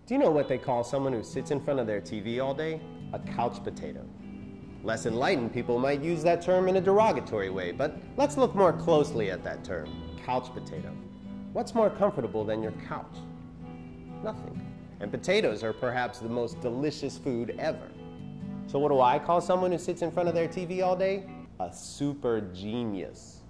Do you know what they call someone who sits in front of their TV all day? A couch potato. Less enlightened people might use that term in a derogatory way, but let's look more closely at that term, couch potato. What's more comfortable than your couch? Nothing. And potatoes are perhaps the most delicious food ever. So what do I call someone who sits in front of their TV all day? A super genius.